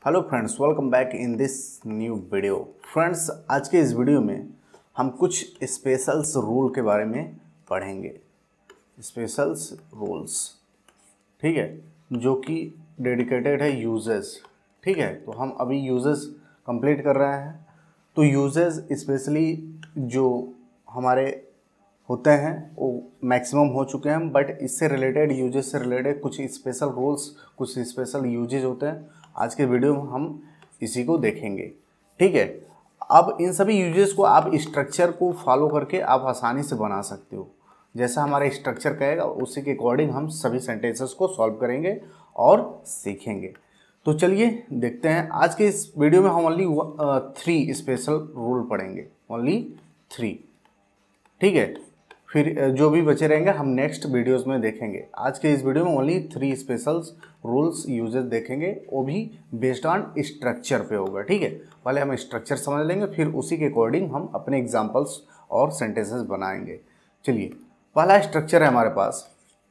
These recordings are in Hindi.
Hello friends, welcome back in this new video. Friends, आज के इस वीडियो में हम कुछ स्पेशल्स रूल के बारे में पढ़ेंगे। स्पेशल्स रूल्स, ठीक है, जो कि डेडिकेटेड है यूजेस। ठीक है, तो हम अभी यूजेस कंप्लीट कर रहे हैं। तो यूजेस स्पेशली जो हमारे होते हैं वो मैक्सिमम हो चुके हैं, बट इससे रिलेटेड यूजेस से रिलेटेड कुछ स्पेशल रूल्स, कुछ स्पेशल यूजेज होते हैं। आज के वीडियो में हम इसी को देखेंगे। ठीक है, अब इन सभी यूजेस को आप स्ट्रक्चर को फॉलो करके आप आसानी से बना सकते हो। जैसा हमारा स्ट्रक्चर कहेगा उसी के अकॉर्डिंग हम सभी सेंटेंसेस को सॉल्व करेंगे और सीखेंगे। तो चलिए देखते हैं। आज के इस वीडियो में हम ओनली 3 स्पेशल रूल पढ़ेंगे, ओनली 3। ठीक है, फिर जो भी बचे रहेंगे हम नेक्स्ट वीडियोस में देखेंगे। आज के इस वीडियो में ओनली 3 स्पेशल्स रूल्स यूजेस देखेंगे, वो भी बेस्ड ऑन स्ट्रक्चर पे होगा। ठीक है, पहले हम स्ट्रक्चर समझ लेंगे, फिर उसी के अकॉर्डिंग हम अपने एग्जांपल्स और सेंटेंसेस बनाएंगे। चलिए, पहला स्ट्रक्चर है हमारे पास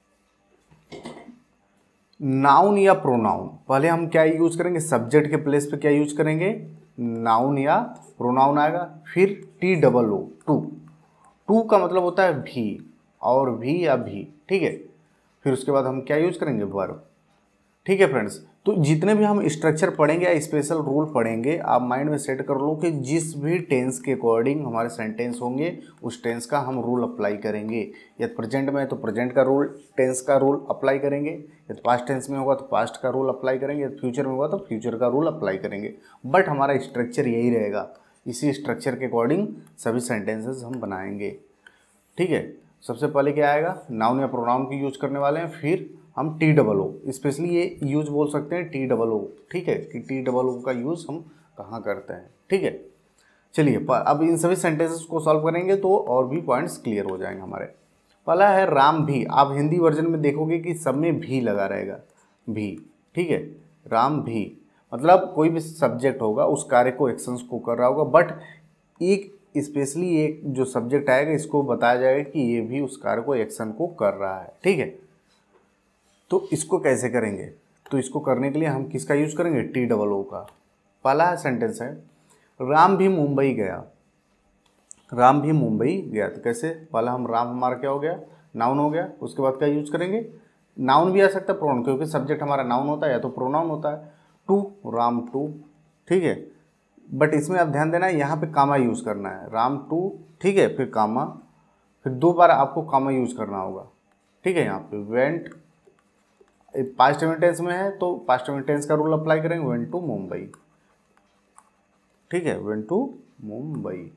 नाउन या प्रोनाउन। पहले हम क्या यूज करेंगे, सब्जेक्ट के प्लेस पे क्या यूज करेंगे, नाउन या प्रोनाउन आएगा। फिर TOO, टू का मतलब होता है भी, और भी या भी। ठीक है, फिर उसके बाद हम क्या यूज करेंगे, वर्ब। ठीक है फ्रेंड्स, तो जितने भी हम स्ट्रक्चर पढ़ेंगे या स्पेशल रूल पढ़ेंगे, आप माइंड में सेट कर लो कि जिस भी टेंस के अकॉर्डिंग हमारे सेंटेंस होंगे उस टेंस का हम रूल अप्लाई करेंगे। यदि प्रेजेंट में है तो प्रेजेंट का रूल, टेंस का रूल अप्लाई करेंगे। यदि पास्ट टेंस में होगा तो पास्ट का रूल अप्लाई करेंगे। यदि फ्यूचर में होगा तो फ्यूचर का रूल अप्लाई करेंगे। बट हमारा स्ट्रक्चर यही रहेगा, इसी स्ट्रक्चर के अकॉर्डिंग सभी सेंटेंसेस हम बनाएंगे। ठीक है, सबसे पहले क्या आएगा, नाउन या प्रोनाउन की यूज करने वाले हैं। फिर हम TOO, स्पेशली ये यूज बोल सकते हैं TOO। ठीक है, कि TOO का यूज हम कहाँ करते हैं। ठीक है, चलिए अब इन सभी सेंटेंसेस को सॉल्व करेंगे तो और भी पॉइंट्स क्लियर हो जाएंगे हमारे। पहला है राम भी। आप हिंदी वर्जन में देखोगे कि सब में भी लगा रहेगा, भी। ठीक है, राम भी मतलब कोई भी सब्जेक्ट होगा उस कार्य को, एक्शंस को कर रहा होगा, बट एक स्पेशली एक जो सब्जेक्ट आएगा इसको बताया जाएगा कि ये भी उस कार्य को, एक्शन को कर रहा है। ठीक है, तो इसको कैसे करेंगे, तो इसको करने के लिए हम किसका यूज करेंगे, TOO का। पहला सेंटेंस है राम भी मुंबई गया। राम भी मुंबई गया, तो कैसे, पहला हम राम हमारा क्या हो गया, नाउन हो गया। उसके बाद क्या यूज करेंगे, नाउन भी आ सकता है, प्रोनाउन, क्योंकि सब्जेक्ट हमारा नाउन होता है या तो प्रोनाउन होता है। Too, Ram too. ठीक है, बट इसमें आप ध्यान देना है यहाँ पे कामा यूज करना है, राम टू। ठीक है, फिर कामा, फिर 2 बार आपको कामा यूज करना होगा। ठीक है, यहाँ पे वेंट, पास्ट टेंस में है तो पास्ट टेंस का रूल अप्लाई करेंगे, वेंट टू मुंबई। ठीक है, वेंट टू मुंबई।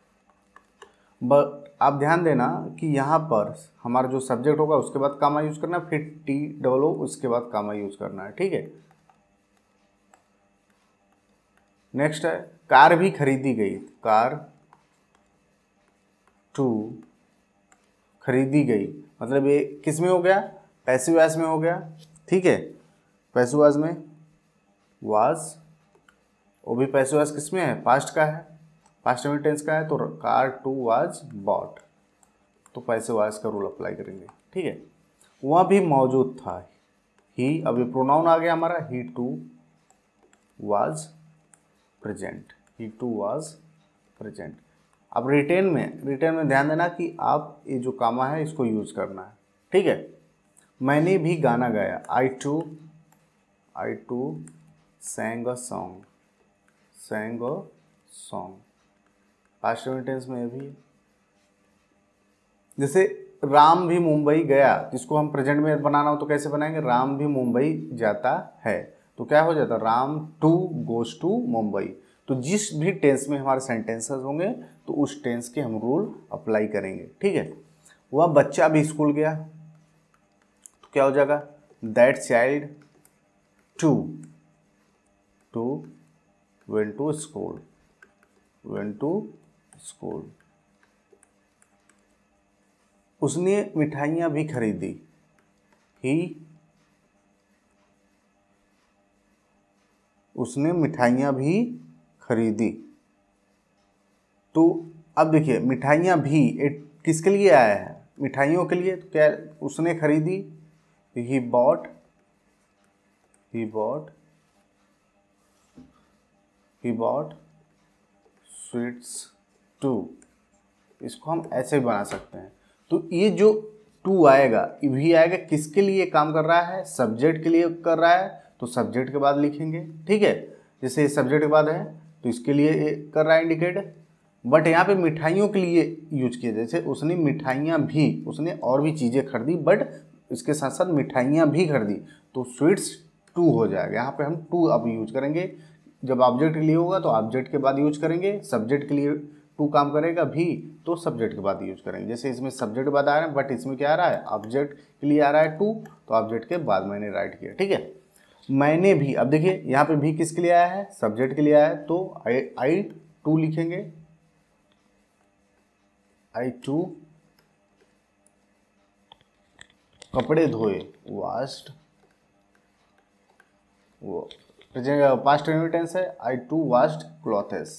बट आप ध्यान देना कि यहाँ पर हमारा जो सब्जेक्ट होगा उसके बाद कामा यूज करना है, फिर TOO उसके बाद कामा यूज करना है। ठीक है, नेक्स्ट है कार भी खरीदी गई। कार टू खरीदी गई, मतलब ये किस में हो गया, पैसिव वॉइस में हो गया। ठीक है, पैसिव वॉइस में वाज, वो भी पैसिव वॉइस किस में है, पास्ट का है, पास्ट में टेंस का है। तो कार टू वाज बॉट, तो पैसिव वॉइस का रूल अप्लाई करेंगे। ठीक है, वह भी मौजूद था, ही, अभी प्रोनाउन आ गया हमारा, he too was present, he too was present. अब रिटेन में ध्यान देना कि आप ये जो कामा है इसको यूज करना है। ठीक है, मैंने भी गाना गाया, I too sang a song, past tense में भी। जैसे राम भी मुंबई गया, इसको हम प्रेजेंट में बनाना हो तो कैसे बनाएंगे, राम भी मुंबई जाता है, तो क्या हो जाता, Ram too goes to Mumbai. तो जिस भी टेंस में हमारे सेंटेंसेस होंगे तो उस टेंस के हम रूल अप्लाई करेंगे। ठीक है, वह बच्चा भी स्कूल गया, तो क्या हो जाएगा, that child too went to school। उसने मिठाइयाँ भी खरीदी, उसने मिठाइयाँ भी खरीदी। तो अब देखिए मिठाइयाँ भी किसके लिए आया है, मिठाइयों के लिए। तो क्या उसने खरीदी, he bought he bought sweets too, इसको हम ऐसे भी बना सकते हैं। तो ये जो टू आएगा, भी आएगा, किसके लिए काम कर रहा है, सब्जेक्ट के लिए कर रहा है, तो सब्जेक्ट के बाद लिखेंगे, ठीक है। जैसे सब्जेक्ट के बाद है तो इसके लिए कर रहा है इंडिकेट। बट यहाँ पे मिठाइयों के लिए यूज किया, जैसे उसने मिठाइयाँ भी, उसने और भी चीज़ें खरीदी, बट इसके साथ साथ मिठाइयाँ भी खरीदी, तो स्वीट्स टू हो जाएगा। यहाँ पे हम टू अब यूज करेंगे। जब ऑब्जेक्ट के लिए होगा तो ऑब्जेक्ट के बाद यूज करेंगे, सब्जेक्ट के लिए टू काम करेगा भी तो सब्जेक्ट के बाद यूज करेंगे। जैसे इसमें सब्जेक्ट के बाद आ रहा है, बट इसमें क्या आ रहा है, ऑब्जेक्ट के लिए आ रहा है टू, तो ऑब्जेक्ट के बाद मैंने राइट किया, ठीक है। मैंने भी, अब देखिए यहाँ पे भी किसके लिए आया है, सब्जेक्ट के लिए आया है, तो आई टू लिखेंगे, आई टू कपड़े धोए, वाश्ड, वो पास्ट टेंस है, आई टू वाश्ड क्लॉथेस,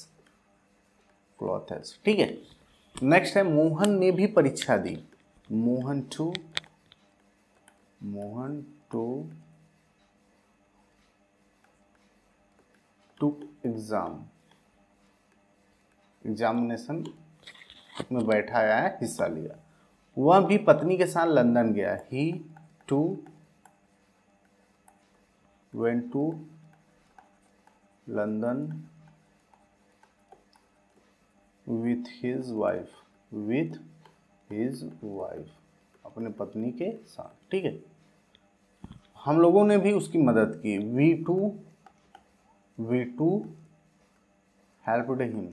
ठीक है। नेक्स्ट है मोहन ने भी परीक्षा दी, मोहन टू टुक एग्जामिनेशन में बैठा आया है, हिस्सा लिया। वह भी पत्नी के साथ लंदन गया, he too went to London with his wife, अपने पत्नी के साथ, ठीक है। हम लोगों ने भी उसकी मदद की, वी टू हेल्प्ड हिम।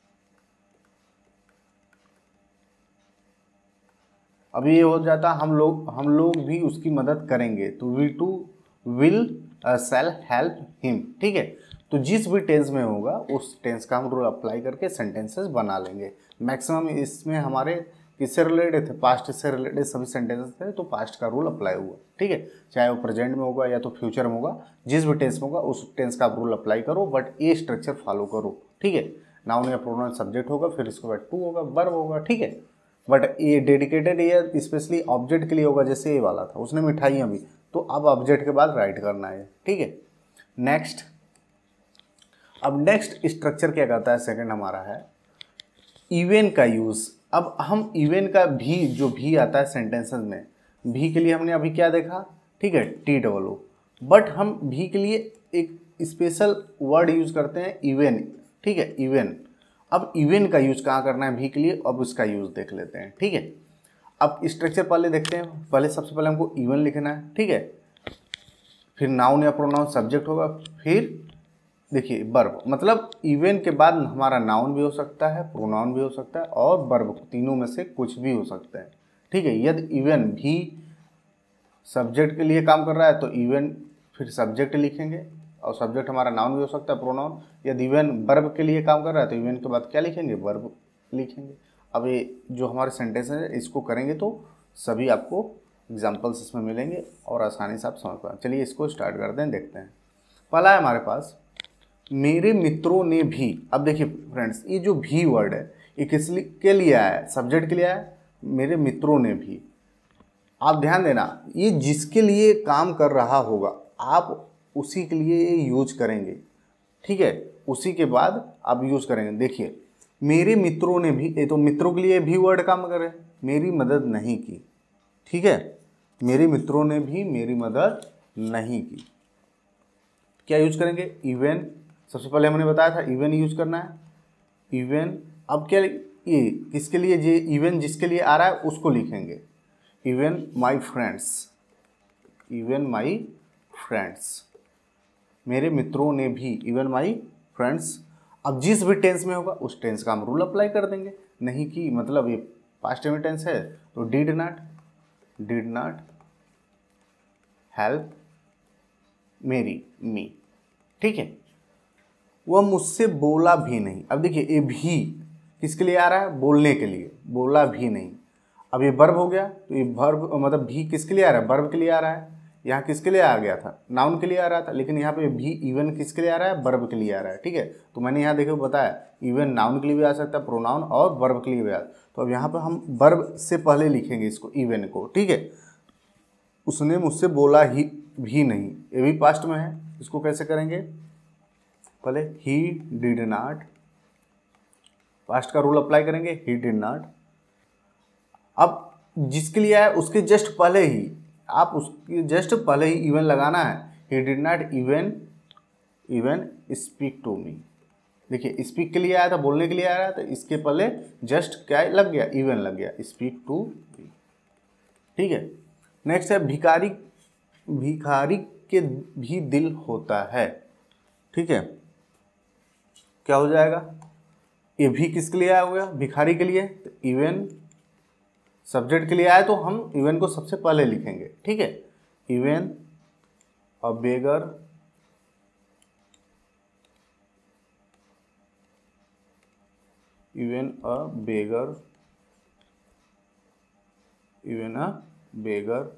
अब ये हो जाता हम लोग भी उसकी मदद करेंगे, तो we too will shall help him, ठीक है। तो जिस भी टेंस में होगा उस टेंस का हम रूल अप्लाई करके सेंटेंसेस बना लेंगे। मैक्सिमम इसमें हमारे किससे रिलेटेड थे, पास्ट से रिलेटेड सभी सेंटेंसेस थे, तो पास्ट का रूल अप्लाई हुआ, ठीक है। चाहे वो प्रेजेंट में होगा या तो फ्यूचर में होगा, जिस भी टेंस में होगा उस टेंस का आप रूल अप्लाई करो, बट ये स्ट्रक्चर फॉलो करो, ठीक है। नाउन या प्रोनाउन सब्जेक्ट होगा, फिर इसके बाद टू होगा, वर्ब होगा, ठीक है। बट ये डेडिकेटेड ये स्पेशली ऑब्जेक्ट के लिए होगा, जैसे ये वाला था, उसने मिठाइयाँ भी, तो अब ऑब्जेक्ट के बाद राइट करना है, ठीक है। नेक्स्ट, अब नेक्स्ट स्ट्रक्चर क्या कहता है, सेकंड हमारा है इवन का यूज़। अब हम इवन का भी, जो भी आता है सेंटेंसेस में, भी के लिए हमने अभी क्या देखा, ठीक है, TOO, बट हम भी के लिए एक स्पेशल वर्ड यूज़ करते हैं, इवन, ठीक है, इवन। अब इवन का यूज़ कहाँ करना है भी के लिए, अब उसका यूज़ देख लेते हैं, ठीक है। अब स्ट्रक्चर पहले देखते हैं। पहले सबसे पहले हमको इवन लिखना है, ठीक है, फिर नाउन या प्रोनाउन सब्जेक्ट होगा, फिर देखिए वर्ब, मतलब इवन के बाद हमारा नाउन भी हो सकता है, प्रोनाउन भी हो सकता है, और वर्ब, तीनों में से कुछ भी हो सकता है, ठीक है। यदि इवन भी सब्जेक्ट के लिए काम कर रहा है तो इवन फिर सब्जेक्ट लिखेंगे, और सब्जेक्ट हमारा नाउन भी हो सकता है, प्रोनाउन। यदि इवन वर्ब के लिए काम कर रहा है तो इवन के बाद क्या लिखेंगे, वर्ब लिखेंगे। अब ये जो हमारे सेंटेंस है इसको करेंगे तो सभी आपको एग्जाम्पल्स इसमें मिलेंगे और आसानी से आप समझ पाएंगे। चलिए इसको स्टार्ट करते हैं, देखते हैं। पहला है हमारे पास मेरे मित्रों ने भी। अब देखिए फ्रेंड्स, ये जो भी वर्ड है ये किस के लिए आया है, सब्जेक्ट के लिए आया है, मेरे मित्रों ने भी। आप ध्यान देना, ये जिसके लिए काम कर रहा होगा आप उसी के लिए यूज करेंगे, ठीक है, उसी के बाद आप यूज करेंगे। देखिए मेरे मित्रों ने भी, ये तो मित्रों के लिए भी वर्ड काम करे, मेरी मदद नहीं की, ठीक है, मेरे मित्रों ने भी मेरी मदद नहीं की। क्या यूज करेंगे, इवन। सबसे पहले हमने बताया था इवन यूज करना है, इवन। अब क्या, ये किसके लिए, ये इवन जिसके लिए आ रहा है उसको लिखेंगे, even my friends, even my friends, मेरे मित्रों ने भी, इवन माई फ्रेंड्स। अब जिस भी टेंस में होगा उस टेंस का हम रूल अप्लाई कर देंगे। नहीं की मतलब ये पास्ट में टेंस है तो डिड नॉट हेल्प मी, ठीक है। वह मुझसे बोला भी नहीं। अब देखिए ये भी किसके लिए आ रहा है, बोलने के लिए, बोला भी नहीं। अब ये वर्ब हो गया, तो ये वर्ब मतलब भी किसके लिए आ रहा है, वर्ब के लिए आ रहा है। यहाँ किसके लिए आ गया था, नाउन के लिए आ रहा था, लेकिन यहाँ पे भी इवन किसके लिए आ रहा है, वर्ब के लिए आ रहा है, ठीक है। तो मैंने यहाँ देखो बताया इवन नाउन के लिए भी आ सकता है, प्रोनाउन और वर्ब के लिए भी आ। तो अब यहाँ पर हम वर्ब से पहले लिखेंगे इसको, इवन को, ठीक है। उसने मुझसे बोला ही भी नहीं, ये भी पास्ट में है, इसको कैसे करेंगे, पहले ही डिड नॉट, पास्ट का रूल अप्लाई करेंगे, ही डिड नॉट। अब जिसके लिए है उसके जस्ट पहले ही, आप उसके जस्ट पहले ही इवन लगाना है। He did not even speak to me. देखिए स्पीक के लिए आया था, बोलने के लिए आया था, तो इसके पहले जस्ट क्या लग गया, इवन लग गया, स्पीक टू मी। ठीक है। नेक्स्ट है भिखारी, भिखारी के भी दिल होता है। ठीक है, क्या हो जाएगा, ये भी किसके लिए आया हुआ, भिखारी के लिए, तो इवन सब्जेक्ट के लिए आया तो हम इवन को सबसे पहले लिखेंगे। ठीक है, even a beggar, even a beggar, even a beggar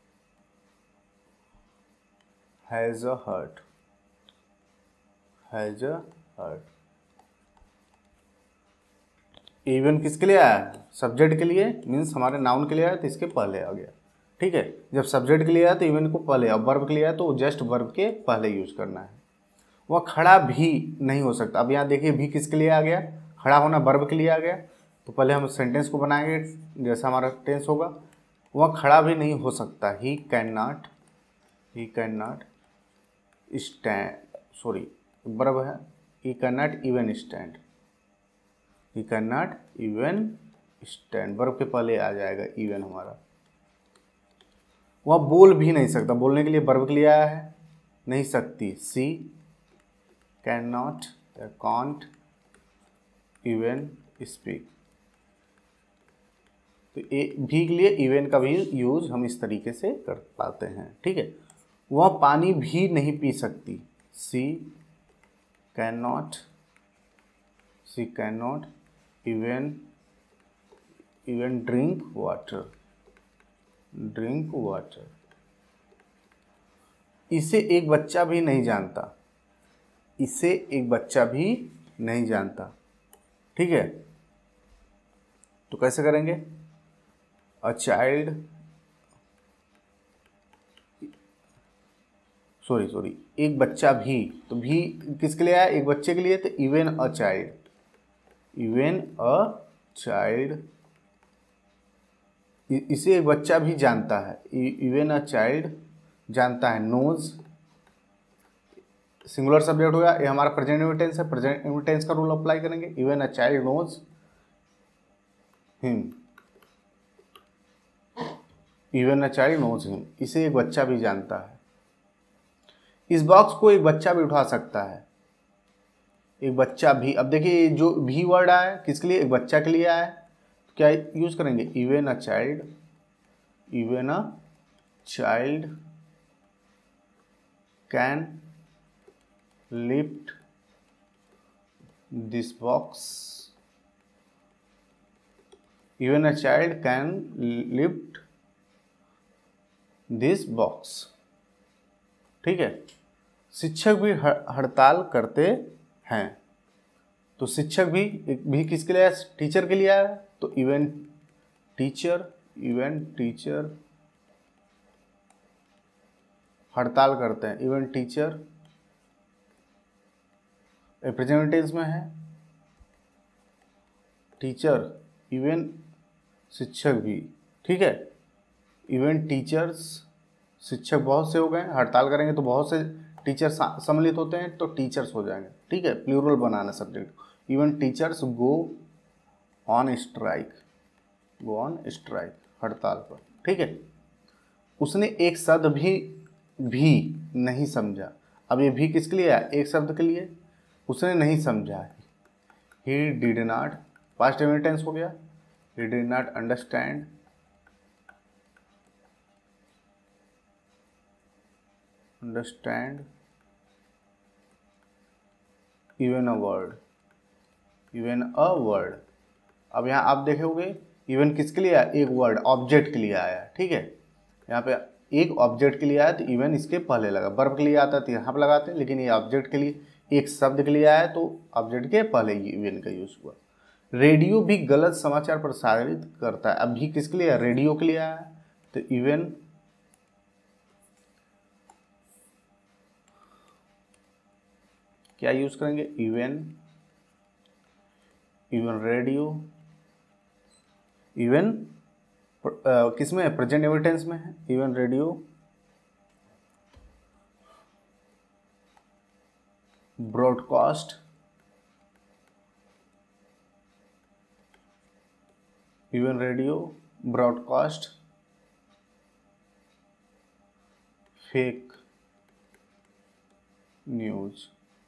has a heart, has a heart. Even किसके लिए आया, सब्जेक्ट के लिए, मीन्स हमारे नाउन के लिए आया तो इसके पहले आ गया। ठीक है, जब सब्जेक्ट के लिए आया तो इवन को पहले, अब वर्ब के लिए आया तो जस्ट वर्ब के पहले यूज करना है। वह खड़ा भी नहीं हो सकता। अब यहाँ देखिए भी किसके लिए आ गया, खड़ा होना वर्ब के लिए आ गया, तो पहले हम सेंटेंस को बनाएंगे जैसा हमारा टेंस होगा। वह खड़ा भी नहीं हो सकता, he can not stand, sorry verb है, he can not even stand, he can not even stand, verb के पहले आ जाएगा इवन हमारा। वह बोल भी नहीं सकता, बोलने के लिए वर्ब के लिए आया है, नहीं सकती, सी कैन नॉट या कांट इवन स्पीक। तो भी के लिए इवन का भी यूज हम इस तरीके से कर पाते हैं। ठीक है, वह पानी भी नहीं पी सकती, she can not even drink water. इसे एक बच्चा भी नहीं जानता, इसे एक बच्चा भी नहीं जानता। ठीक है, तो कैसे करेंगे, अ चाइल्ड, सॉरी एक बच्चा भी, तो भी किसके लिए आया, एक बच्चे के लिए, तो इवन अ चाइल्ड, इसे एक बच्चा भी जानता है, इवन अ चाइल्ड जानता है, नोज सिंगुलर सब्जेक्ट होगा, ये हमारा प्रेजेंट इंटेंस है, प्रेजेंट इंटेंस का रूल अप्लाई करेंगे, even a child knows him, even a child knows him, इसे एक बच्चा भी जानता है। इस बॉक्स को एक बच्चा भी उठा सकता है, एक बच्चा भी। अब देखिए जो भी वर्ड आया है किसके लिए, एक बच्चा के लिए आया है, तो क्या यूज करेंगे, even a child can lift this box, even a child can lift this box. ठीक है, शिक्षक भी हड़ताल करते हैं, तो शिक्षक भी किसके लिए आया, टीचर के लिए आया, तो इवन टीचर हड़ताल करते हैं, इवन टीचर प्रेजेंट टेंस में है, टीचर इवन शिक्षक भी। ठीक है, इवन टीचर्स, शिक्षक बहुत से हो गए, हड़ताल करेंगे तो बहुत से टीचर सम्मिलित होते हैं, तो टीचर्स हो जाएंगे। ठीक है, प्लूरल बनाना subject, even teachers go on strike, हड़ताल पर। ठीक है, उसने एक शब्द भी नहीं समझा। अब ये भी किसके लिए है, एक शब्द के लिए, उसने नहीं समझा, he did not, past tense हो गया, he did not understand even a word. अब यहाँ आप देखोगे इवन किसके लिए आया, एक वर्ड ऑब्जेक्ट के लिए आया। ठीक है, यहाँ पे एक ऑब्जेक्ट के लिए आया तो इवन इसके पहले लगा, वर्ब के लिए आता तो यहाँ पे लगाते हैं, लेकिन ये ऑब्जेक्ट के लिए, एक शब्द के लिए आया तो ऑब्जेक्ट के पहले ही इवन का यूज हुआ। रेडियो भी गलत समाचार प्रसारित करता है, अब भी किसके लिए, रेडियो के लिए आया तो इवन क्या यूज करेंगे, इवन, इवन रेडियो, इवन किस में है, प्रेजेंट एविडेंस में है, even radio broadcast, even radio broadcast fake news,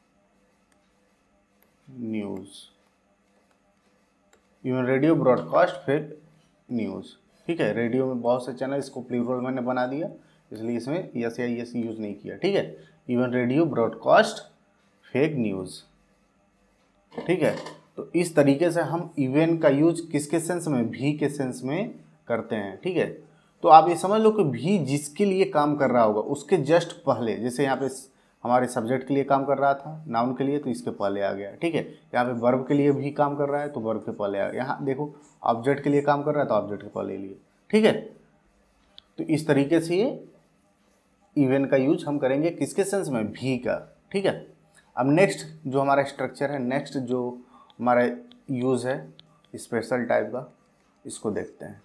even radio broadcast fake news. ठीक है, रेडियो में बहुत से चैनल, इसको प्लूरल मैंने बना दिया इसलिए इसमें यस या यस यूज़ नहीं किया। ठीक है, even radio broadcast fake news. ठीक है, तो इस तरीके से हम इवन का यूज किसके सेंस में, भी के सेंस में करते हैं। ठीक है, तो आप ये समझ लो कि भी जिसके लिए काम कर रहा होगा उसके जस्ट पहले, जैसे यहाँ पे हमारे सब्जेक्ट के लिए काम कर रहा था, नाउन के लिए, तो इसके पहले आ गया। ठीक है, यहाँ पे वर्ब के लिए भी काम कर रहा है तो वर्ब के पहले आ गया। यहाँ देखो ऑब्जेक्ट के लिए काम कर रहा है तो ऑब्जेक्ट के पहले लिए। ठीक है, तो इस तरीके से ये इवन का यूज हम करेंगे किसके सेंस में, भी का। ठीक है, अब नेक्स्ट जो हमारा स्ट्रक्चर है, नेक्स्ट जो हमारा यूज़ है स्पेशल टाइप का, इसको देखते हैं।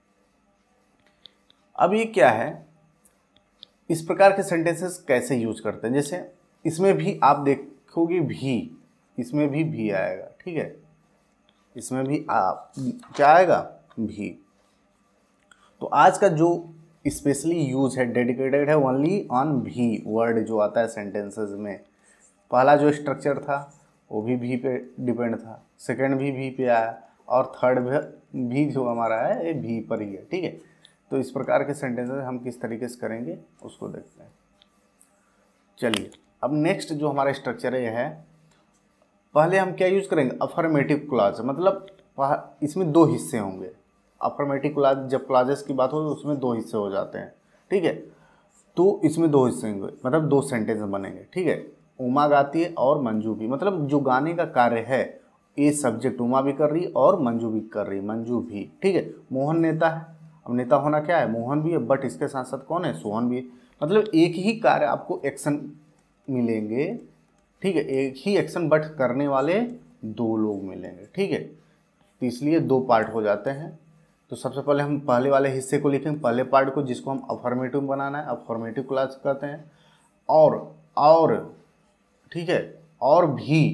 अब ये क्या है, इस प्रकार के सेंटेंसेस कैसे यूज करते हैं। जैसे इसमें भी आप देखोगे भी, इसमें भी आएगा। ठीक है, इसमें भी आप क्या आएगा, भी। तो आज का जो स्पेशली यूज है, डेडिकेटेड है ओनली ऑन भी वर्ड जो आता है सेंटेंसेस में। पहला जो स्ट्रक्चर था वो भी पे डिपेंड था, सेकंड भी पे आया, और थर्ड भी जो हमारा है ये भी पर ही है। ठीक है, तो इस प्रकार के सेंटेंसेस हम किस तरीके से करेंगे उसको देखते हैं। चलिए, अब नेक्स्ट जो हमारा स्ट्रक्चर है, पहले हम क्या यूज करेंगे, अफर्मेटिव क्लॉज। मतलब इसमें दो हिस्से होंगे। अफर्मेटिव क्लॉज, जब क्लॉजेस की बात हो तो उसमें दो हिस्से हो जाते हैं। ठीक है, तो इसमें दो हिस्से होंगे, मतलब दो सेंटेंस बनेंगे। ठीक है, उमा गाती है और मंजू भी, मतलब जो गाने का कार्य है ये सब्जेक्ट उमा भी कर रही और मंजू भी कर रही, मंजू भी। ठीक है, मोहन नेता है, अब नेता होना क्या है, मोहन भी है, बट इसके साथ साथ कौन है, सोहन भी है। मतलब एक ही कार्य आपको एक्शन मिलेंगे। ठीक है, एक ही एक्शन बट करने वाले दो लोग मिलेंगे। ठीक है, तो इसलिए दो पार्ट हो जाते हैं। तो सबसे पहले हम पहले वाले हिस्से को लिखेंगे, पहले पार्ट को, जिसको हम अफर्मेटिव बनाना है, अफर्मेटिव क्लॉज कहते हैं। और ठीक है, और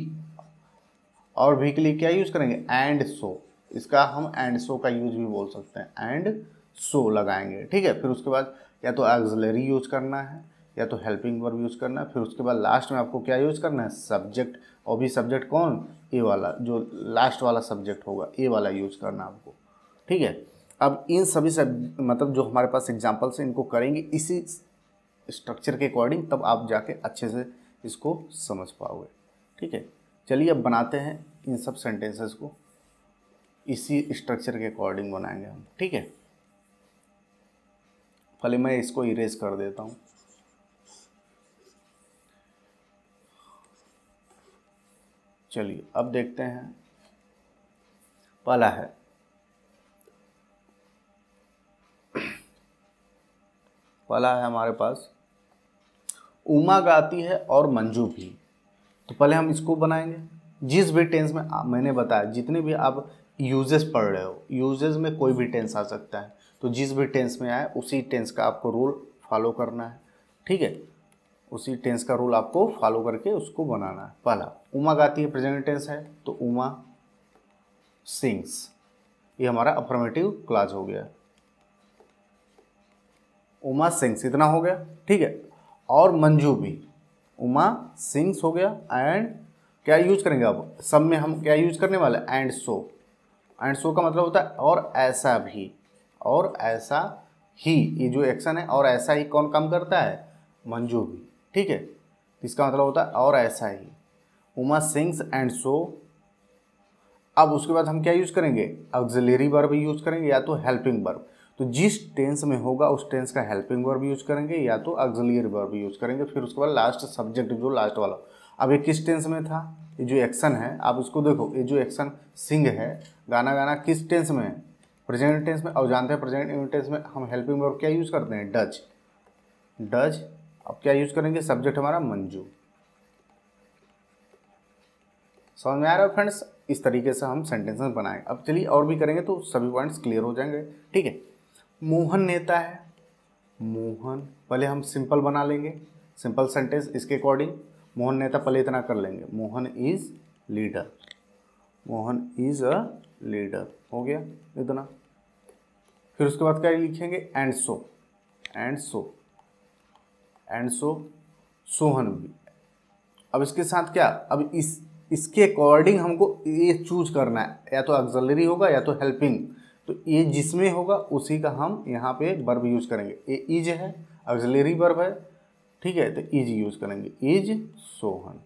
भी के लिए क्या यूज करेंगे, एंड सो। इसका हम एंड सो का यूज भी बोल सकते हैं, एंड सो लगाएंगे। ठीक है, फिर उसके बाद या तो ऑक्सिलरी यूज करना है या तो हेल्पिंग वर्ब यूज करना है। फिर उसके बाद लास्ट में आपको क्या यूज करना है, सब्जेक्ट। और भी सब्जेक्ट कौन, ए वाला, जो लास्ट वाला सब्जेक्ट होगा ए वाला यूज करना आपको। ठीक है, अब इन सभी मतलब जो हमारे पास एग्जाम्पल्स हैं इनको करेंगे इसी स्ट्रक्चर के अकॉर्डिंग, तब आप जाके अच्छे से इसको समझ पाओगे। ठीक है, चलिए अब बनाते हैं इन सब सेंटेंसेस को, इसी स्ट्रक्चर के अकॉर्डिंग बनाएंगे हम। ठीक है, पहले मैं इसको इरेज कर देता हूँ। चलिए अब देखते हैं, पहला है, हमारे पास उमा गाती है और मंजू भी। तो पहले हम इसको बनाएंगे। जिस भी टेंस में मैंने बताया, जितने भी आप यूजेस पढ़ रहे हो, यूजेस में कोई भी टेंस आ सकता है, तो जिस भी टेंस में आए उसी टेंस का आपको रूल फॉलो करना है। ठीक है, उसी टेंस का रूल आपको फॉलो करके उसको बनाना है। पहला, उमा गाती है, प्रेजेंट टेंस है तो उमा सिंग्स, ये हमारा अफर्मेटिव क्लॉज हो गया। उमा सिंग्स, इतना हो गया। ठीक है, और मंजू भी, उमा सिंग्स हो गया। एंड क्या यूज करेंगे, अब सब में हम क्या यूज करने वाले, एंड सो। एंड सो का मतलब होता है और ऐसा भी, और ऐसा ही, ये जो एक्शन है और ऐसा ही कौन काम करता है, मंजू भी। ठीक है, इसका मतलब होता है और ऐसा ही, उमा सिंग्स एंड सो। अब उसके बाद हम क्या यूज करेंगे, ऑक्सिलरी वर्ब यूज करेंगे या तो हेल्पिंग वर्ब। तो जिस टेंस में होगा उस टेंस का हेल्पिंग वर्ब यूज करेंगे या तो ऑक्सिलरी वर्ब यूज करेंगे। फिर उसके बाद लास्ट सब्जेक्ट, जो लास्ट वाला। अब ये किस टेंस में था, ये जो एक्शन है आप इसको देखो, ये जो एक्शन सिंग है, गाना गाना, किस टेंस में है, प्रेजेंट टेंस में। और जानते हैं प्रेजेंट टेंस में हम हेल्पिंग वर्ब क्या यूज करते हैं, डज। अब क्या यूज करेंगे, सब्जेक्ट हमारा मंजू। समझ में आ रहा है फ्रेंड्स? इस तरीके से हम सेंटेंसेस बनाएंगे। अब चलिए और भी करेंगे तो सभी पॉइंट्स क्लियर हो जाएंगे। ठीक है, मोहन नेता है। मोहन, पहले हम सिंपल बना लेंगे, सिंपल सेंटेंस इसके अकॉर्डिंग। मोहन नेता पहले इतना कर लेंगे, Mohan is leader. Mohan is a leader, हो गया इतना। फिर उसके बाद क्या लिखेंगे, and so. And so, and so Sohan भी। अब इसके साथ क्या, अब इसके अकॉर्डिंग हमको ये चूज करना है, या तो ऑक्सिलरी होगा या तो हेल्पिंग। तो ये जिसमें होगा उसी का हम यहाँ पे वर्ब यूज करेंगे। ये इज है, ऑक्सिलरी वर्ब है, ठीक है, तो इज यूज करेंगे, इज सोहन।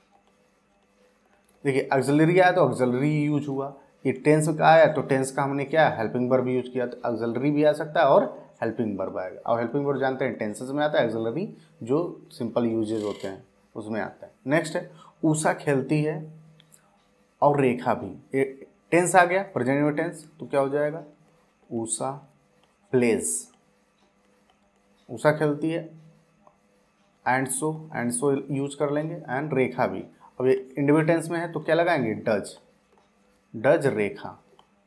देखिए ऑक्सिलरी आया तो ऑक्सिलरी यूज हुआ, ये टेंस का आया तो टेंस का हमने क्या हेल्पिंग वर्ब यूज किया, तो ऑक्सिलरी भी आ सकता है और हेल्पिंग वर्ब आएगा। और हेल्पिंग वर्ब जानते हैं टेंसेस में आता है, ऑक्सिलरी जो सिंपल यूजेज होते हैं उसमें आता है। नेक्स्ट है, उषा खेलती है और रेखा भी। टेंस आ गया प्रेजेंट में टेंस, तो क्या हो जाएगा, उषा प्लेज। उषा खेलती है, एंड सो यूज कर लेंगे, एंड रेखा भी। अब ये इंडिविजुअल टेंस में है तो क्या लगाएंगे, डज। डज रेखा।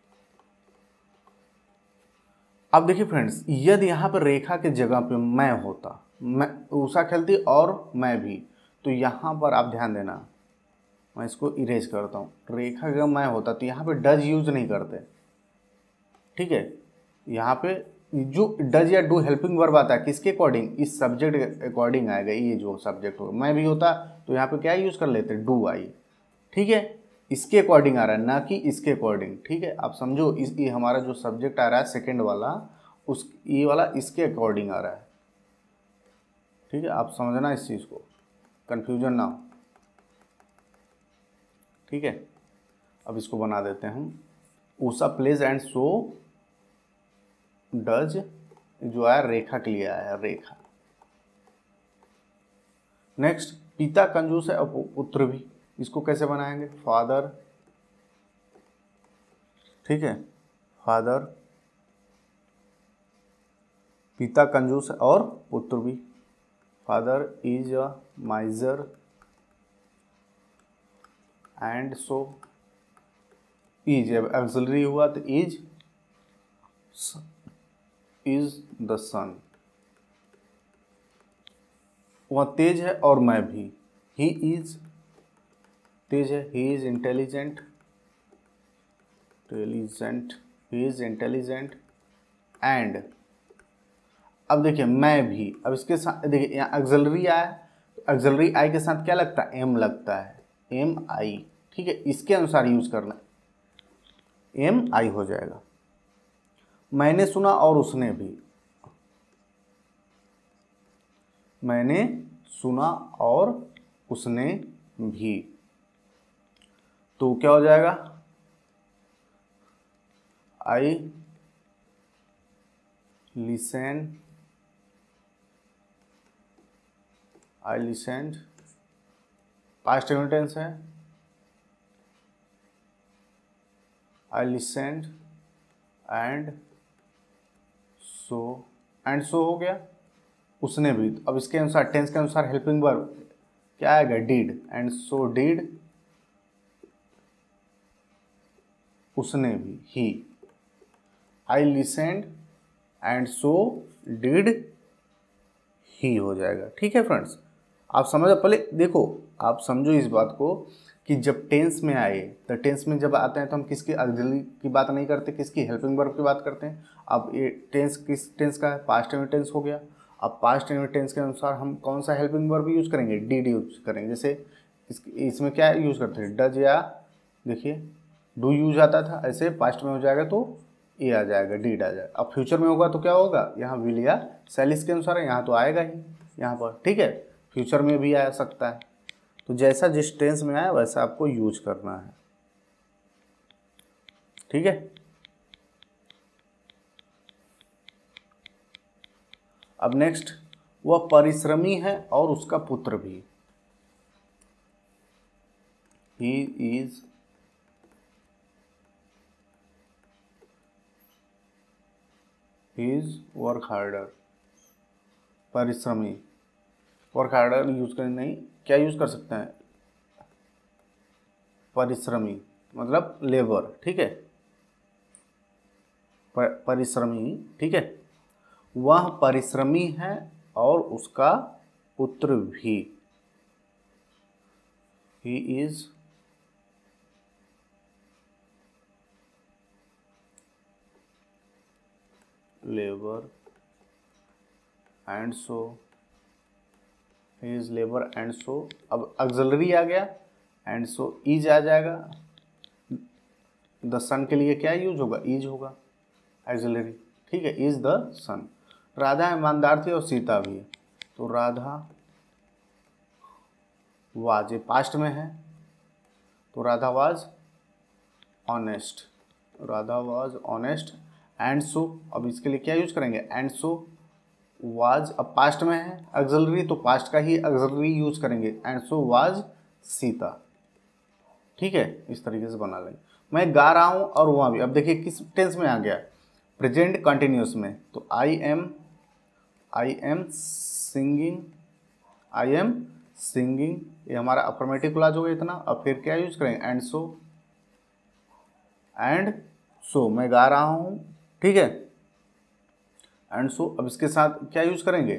अब देखिए फ्रेंड्स, यदि यहाँ पर रेखा के जगह पे मैं होता, मैं उषा खेलती और मैं भी, तो यहाँ पर आप ध्यान देना, मैं इसको इरेज करता हूँ। रेखा का मैं होता तो यहाँ पे डज यूज नहीं करते, ठीक है। यहाँ पे जो डज या डू हेल्पिंग वर्ब आता है किसके अकॉर्डिंग, इस सब्जेक्ट के अकॉर्डिंग आएगा। ये जो सब्जेक्ट होगा, मैं भी होता तो यहाँ पे क्या यूज कर लेते, डू आई, ठीक है। इसके अकॉर्डिंग आ रहा है ना कि इसके अकॉर्डिंग, ठीक है। आप समझो, ये हमारा जो सब्जेक्ट आ रहा है सेकेंड वाला, उस ये वाला इसके अकॉर्डिंग आ रहा है, ठीक है। आप समझना इस चीज़ को, कंफ्यूजन ना हो, ठीक है। अब इसको बना देते हैं हम, Usha plays and so does, जो आया रेखा के लिए आया है, रेखा। नेक्स्ट, पिता कंजूस है और पुत्र भी। इसको कैसे बनाएंगे, फादर, ठीक है, फादर, पिता कंजूस है और पुत्र भी। Father is a miser and so is, अब ऑक्सिलरी हुआ तो इज द सन। वह तेज है और मैं भी, ही इज तेज है, he is intelligent, he is intelligent and. अब देखिए मैं भी, अब इसके साथ देखिए यहाँ ऑक्सिलरी आया, तो ऑक्सिलरी आई के साथ क्या लगता है, एम लगता है, एम आई, ठीक है। इसके अनुसार यूज करना, एम आई हो जाएगा। मैंने सुना और उसने भी, मैंने सुना और उसने भी, तो क्या हो जाएगा, I listen, I listened, past tense है, आई लिसेंड एंड सो हो गया, उसने भी। अब इसके अनुसार टेंस के अनुसार हेल्पिंग वर्ब क्या आएगा, डिड, एंड सो डिड, उसने भी, ही। आई लिसेंड एंड सो डिड ही हो जाएगा, ठीक है फ्रेंड्स। आप समझो, पहले देखो, आप समझो इस बात को कि जब टेंस में आए, तो टेंस में जब आते हैं तो हम किसकी ऑक्सिलरी की बात नहीं करते, किसकी हेल्पिंग वर्ब की बात करते हैं। अब ये टेंस किस टेंस का है, पास्ट टेंस हो गया। अब पास्ट टेंस के अनुसार हम कौन सा हेल्पिंग वर्ब यूज करेंगे, डिड यूज करेंगे। जैसे इसमें क्या यूज करते हैं, डज, या देखिए डू यूज आता था, ऐसे पास्ट में हो जाएगा तो ये आ जाएगा, डीड आ जाएगा। अब फ्यूचर में होगा तो क्या होगा, यहाँ विल या सेलिस के अनुसार है, यहाँ तो आएगा ही यहाँ पर, ठीक है। फ्यूचर में भी आ सकता है, तो जैसा जिस टेंस में आया वैसा आपको यूज करना है, ठीक है। अब नेक्स्ट, वह परिश्रमी है और उसका पुत्र भी। ही इज वर्क हार्डर, परिश्रमी, वर्क हार्डर यूज करें नहीं, क्या यूज कर सकते हैं, परिश्रमी मतलब लेबर, ठीक है, परिश्रमी, ठीक है, वह परिश्रमी है और उसका पुत्र भी, he is labour and so, he is labour and so, अब ऑक्सिलरी आ गया एंड सो इज आ जाएगा, द सन के लिए क्या यूज होगा, इज होगा ऑक्सिलरी, ठीक है, इज द सन। राधा ईमानदार थी और सीता भी, तो राधा वाज, ये पास्ट में है, तो Radha was honest, Radha was honest and so, अब इसके लिए क्या यूज करेंगे, एंड सो वाज, अब पास्ट में है ऑक्सिलरी तो पास्ट का ही ऑक्सिलरी यूज करेंगे, एंड सो वाज सीता, ठीक है, इस तरीके से बना लेंगे। मैं गा रहा हूँ और वहाँ भी, अब देखिए किस टेंस में आ गया, प्रेजेंट कंटिन्यूस में, तो I am singing, I am singing, ये हमारा अफर्मेटिव क्लॉज हो गया इतना। अब फिर क्या यूज करेंगे, एंड सो मैं गा रहा हूँ, ठीक है, एंड सो, अब इसके साथ क्या यूज करेंगे,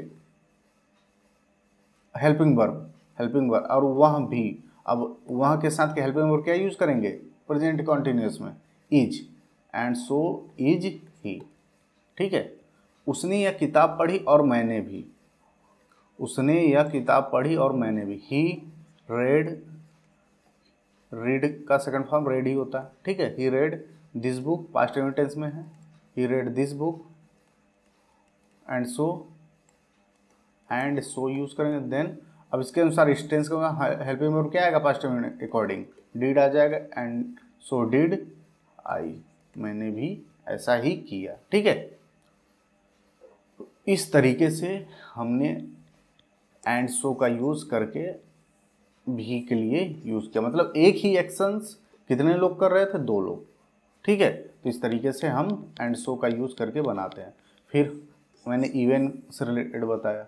हेल्पिंग वर्ब और वह भी, अब वह के साथ के हेल्पिंग वर्ब क्या यूज करेंगे, प्रेजेंट कंटिन्यूस में is, and so is he, ठीक है। उसने यह किताब पढ़ी और मैंने भी, उसने यह किताब पढ़ी और मैंने भी, ही रीड का सेकंड फॉर्म रेड ही होता है, ठीक है, he read this book, past tense में है, he read this book, and so use करेंगे। देन अब इसके अनुसार इस टेंस का हेल्पिंग वर्ब क्या आएगा, पास्ट में अकॉर्डिंग डिड आ जाएगा, एंड सो डिड आई, मैंने भी ऐसा ही किया, ठीक है। इस तरीके से हमने एंड सो का यूज करके भी के लिए यूज किया, मतलब एक ही एक्शंस कितने लोग कर रहे थे, 2 लोग, ठीक है। तो इस तरीके से हम एंड सो का यूज करके बनाते हैं। फिर मैंने इवन से रिलेटेड बताया,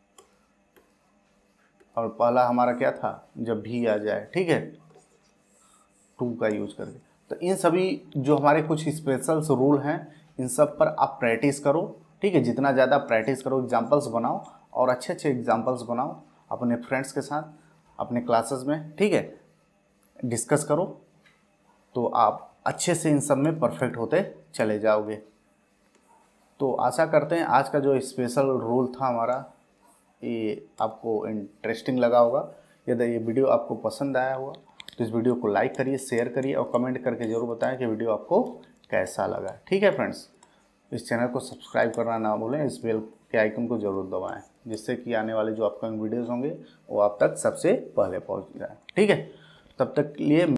और पहला हमारा क्या था, जब भी आ जाए, ठीक है, टू का यूज करके। तो इन सभी जो हमारे कुछ स्पेशल रूल हैं, इन सब पर आप प्रैक्टिस करो, ठीक है, जितना ज़्यादा प्रैक्टिस करो, एग्जाम्पल्स बनाओ और अच्छे अच्छे एग्जाम्पल्स बनाओ अपने फ्रेंड्स के साथ, अपने क्लासेस में, ठीक है, डिस्कस करो, तो आप अच्छे से इन सब में परफेक्ट होते चले जाओगे। तो आशा करते हैं आज का जो स्पेशल रूल था हमारा, ये आपको इंटरेस्टिंग लगा होगा। यदि ये वीडियो आपको पसंद आया होगा तो इस वीडियो को लाइक करिए, शेयर करिए और कमेंट करके ज़रूर बताएं कि वीडियो आपको कैसा लगा, ठीक है फ्रेंड्स। इस चैनल को सब्सक्राइब करना ना भूलें, इस बेल के आइकन को ज़रूर दबाएं, जिससे कि आने वाले जो अपकमिंग वीडियोज़ होंगे वो आप तक सबसे पहले पहुंच जाए, ठीक है। तब तक के लिए